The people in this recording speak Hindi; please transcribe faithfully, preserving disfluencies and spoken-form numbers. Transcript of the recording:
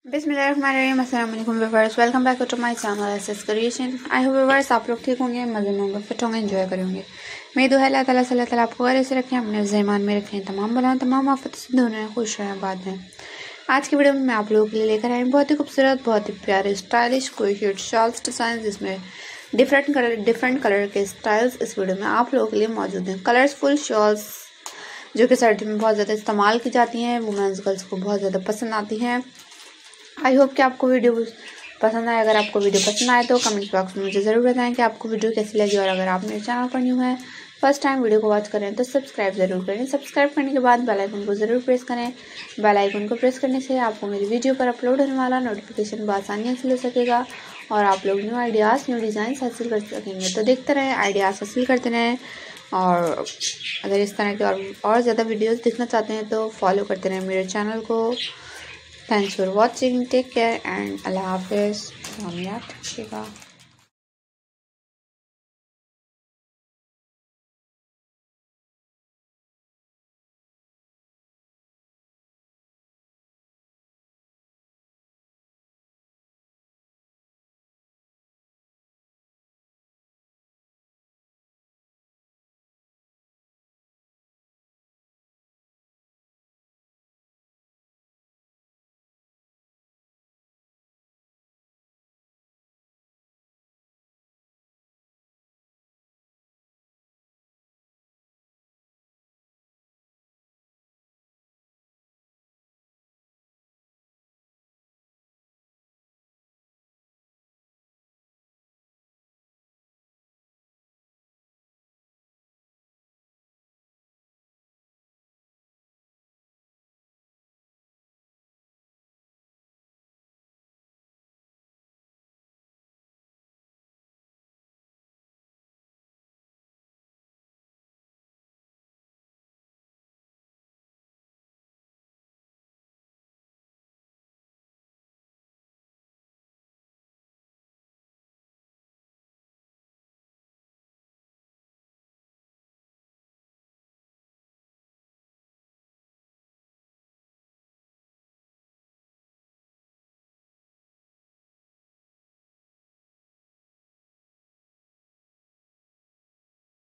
बिस्मिल्लाहिर्रहमानिर्रहीम, अस्सलाम वालेकुम viewers, welcome back to my channel SS creation. I hope viewers आप लोग ठीक होंगे, मजे में होंगे, फिट होंगे, एंजॉय करेंगे। मेरी दुआ है अल्लाह ताला अल्लाह ताला आपको गले से रखें, अपने ज़हमान में रखें, तमाम बलाएं तमाम आफत से दूर रहें, खुश रहें, आबाद रहें। आज की वीडियो में मैं आप लोगों के लिए लेकर आई बहुत ही खूबसूरत, बहुत ही प्यारे स्टाइलिश कोई हिट शॉल्स डिज़ाइन, जिसमें डिफरेंट कलर डिफरेंट कलर के स्टाइल्स इस वीडियो में आप लोगों के लिए मौजूद हैं। कलरफुल शॉल्स जो कि सर्दी में बहुत ज़्यादा इस्तेमाल की जाती हैं, वुमेंस गर्ल्स को बहुत ज़्यादा पसंद आती हैं। आई होप कि आपको वीडियो पसंद आए। अगर आपको वीडियो पसंद आए तो कमेंट बॉक्स में मुझे ज़रूर बताएं कि आपको वीडियो कैसी लगी, और अगर आप मेरे चैनल पर न्यू है, फर्स्ट टाइम वीडियो को वॉच करें तो सब्सक्राइब ज़रूर करें। सब्सक्राइब करने के बाद बेल आइकन को ज़रूर प्रेस करें। बेल आइकन को प्रेस करने से आपको मेरी वीडियो पर अपलोड होने वाला नोटिफिकेशन बआसानी हासिल हो सकेगा, और आप लोग न्यू आइडियाज़ न्यू डिज़ाइन हासिल कर सकेंगे। तो देखते रहें, आइडियाज़ हासिल करते रहें, और अगर इस तरह के और, और ज़्यादा वीडियोज़ देखना चाहते हैं तो फॉलो करते रहें मेरे चैनल को। Thanks for watching. Take care and Allah Hafiz. याद रखिएगा।